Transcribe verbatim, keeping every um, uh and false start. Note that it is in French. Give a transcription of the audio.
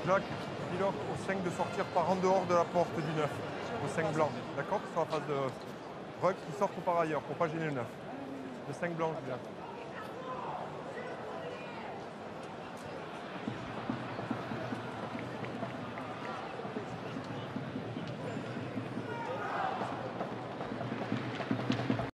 Jacques, dis-leur au cinq de sortir par en dehors de la porte du neuf. Au cinq blanc. D'accord? Sur la face de Ruck, qui sortent par ailleurs pour pas gêner le neuf. Le cinq blanc, Julien.